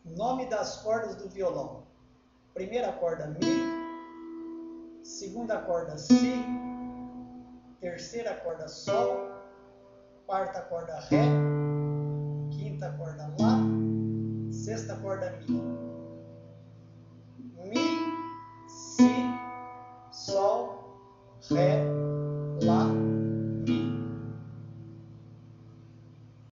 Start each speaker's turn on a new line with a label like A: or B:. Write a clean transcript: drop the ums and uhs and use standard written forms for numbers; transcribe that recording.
A: Nome das cordas do violão. Primeira corda Mi, segunda corda Si, terceira corda Sol, quarta corda Ré, quinta corda Lá, sexta corda Mi. Mi, Si, Sol, Ré,